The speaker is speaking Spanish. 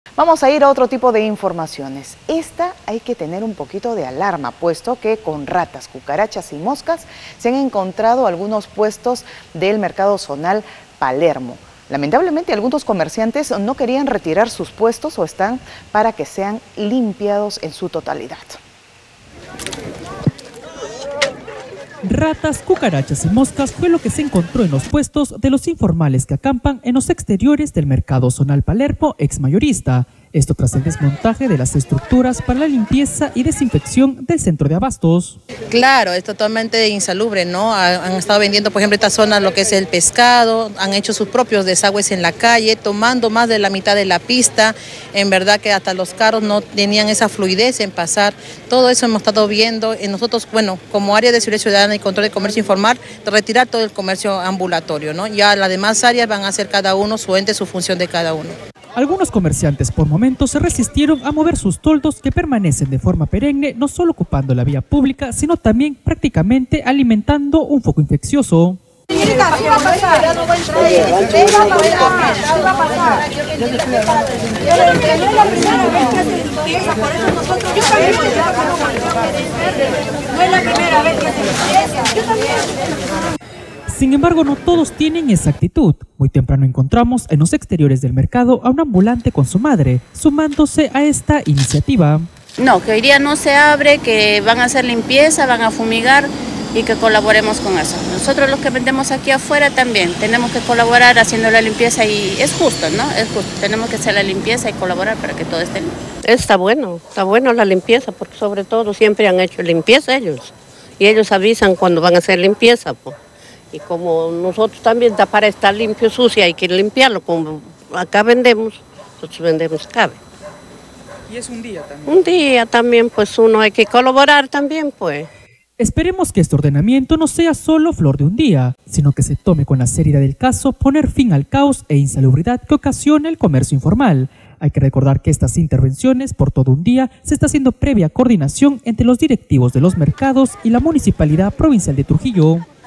Vamos a ir a otro tipo de informaciones. Esta hay que tener un poquito de alarma, puesto que con ratas, cucarachas y moscas se han encontrado algunos puestos del mercado zonal Palermo. Lamentablemente algunos comerciantes no querían retirar sus puestos o están para que sean limpiados en su totalidad. Ratas, cucarachas y moscas fue lo que se encontró en los puestos de los informales que acampan en los exteriores del mercado zonal Palermo, exmayorista. Esto tras el desmontaje de las estructuras para la limpieza y desinfección del centro de abastos. Claro, es totalmente insalubre, ¿no? Han estado vendiendo, por ejemplo, esta zona lo que es el pescado, han hecho sus propios desagües en la calle, tomando más de la mitad de la pista. En verdad que hasta los carros no tenían esa fluidez en pasar. Todo eso hemos estado viendo. Nosotros, bueno, como área de seguridad ciudadana y control de comercio informal, retirar todo el comercio ambulatorio, ¿no? Ya las demás áreas van a hacer cada uno su ente, su función de cada uno. Algunos comerciantes por momentos se resistieron a mover sus toldos que permanecen de forma perenne, no solo ocupando la vía pública, sino también prácticamente alimentando un foco infeccioso. Señorita, ¿qué va a pasar? Ya no va a entrar. Venga para acá, ¿qué va a pasar? No es la primera vez que hace limpieza, por eso nosotros... Yo también no es la primera vez que hace limpieza, yo también. Sin embargo, no todos tienen esa actitud. Muy temprano encontramos en los exteriores del mercado a un ambulante con su madre, sumándose a esta iniciativa. No, que hoy día no se abre, que van a hacer limpieza, van a fumigar y que colaboremos con eso. Nosotros los que vendemos aquí afuera también tenemos que colaborar haciendo la limpieza y es justo, ¿no? Es justo. Tenemos que hacer la limpieza y colaborar para que todo esté limpio. Está bueno la limpieza, porque sobre todo siempre han hecho limpieza ellos. Y ellos avisan cuando van a hacer limpieza, pues. Y como nosotros también, para estar limpio, sucia, hay que limpiarlo. Como acá vendemos, nosotros vendemos cabe. ¿Y es un día también? Un día también, pues uno hay que colaborar también, pues. Esperemos que este ordenamiento no sea solo flor de un día, sino que se tome con la seriedad del caso poner fin al caos e insalubridad que ocasiona el comercio informal. Hay que recordar que estas intervenciones por todo un día se está haciendo previa coordinación entre los directivos de los mercados y la Municipalidad Provincial de Trujillo.